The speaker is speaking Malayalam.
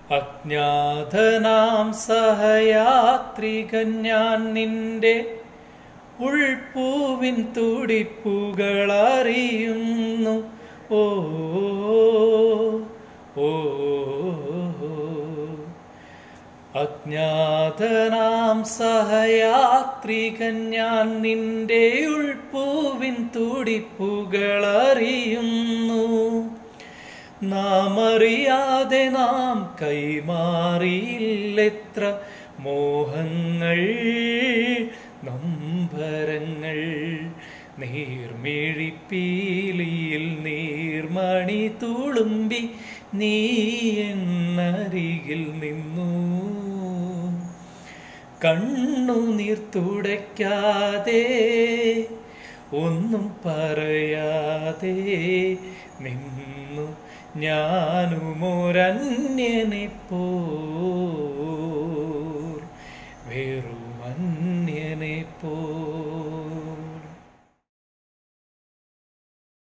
അജ്ഞാതനാം സഹയാത്രികൻ ഞാൻ നിന്റെ ഉൾപ്പൂവിൻ തുടിപ്പുകളറിയുന്നു. ഓ ഓ അജ്ഞാതനാം സഹയാത്രികൻ ഞാൻ നിന്റെ ഉൾപ്പൂവിൻ തുടിപ്പുകളറിയുന്നു. നാം അറിയാതെ നാം കൈമാറിയില്ലെത്ര മോഹങ്ങൾ നൊമ്പരങ്ങൾ. നീർമിഴിപ്പീലിയിൽ നീർമണി തുളുമ്പി നീ എന്നരികിൽ നിന്നു. കണ്ണുനീർ തുടയ്ക്കാതെ ഒന്നും പറയാതെ നിന്നു ഞാനുമൊരന്യനെ പോൽ, വെറുമന്യനെ പോൽ.